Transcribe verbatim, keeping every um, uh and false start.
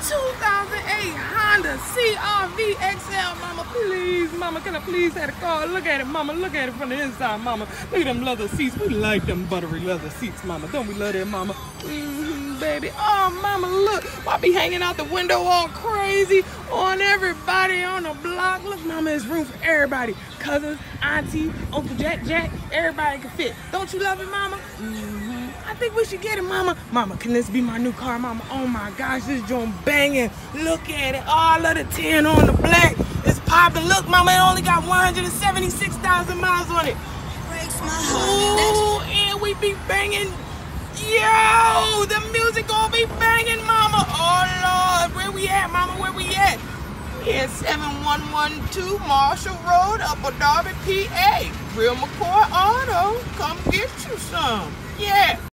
two thousand eight Honda C R V X L, mama. Please, mama, can I please have the car? Look at it, mama. Look at it from the inside, mama. Look at them leather seats. We like them buttery leather seats, mama. Don't we love that, mama? Mm-hmm, baby. Oh, mama, look. I be hanging out the window all crazy on everybody on the block. Look, mama, there's room for everybody. Cousins, auntie, Uncle Jack, Jack. Everybody can fit. Don't you love it, mama? Mm-hmm. I think we should get it, mama. Mama, can this be my new car, mama? Oh my gosh, this joint banging. Look at it. All of the tin on the black. It's popping. Look, mama, it only got one hundred seventy-six thousand miles on it. Breaks my heart. Ooh, and we be banging. Yo, the music gonna be banging, mama. Oh Lord, where we at, mama? Where we at? Here, seven one one two Marshall Road, Upper Darby, P A. Real McCoy Auto. Come get you some. Yeah.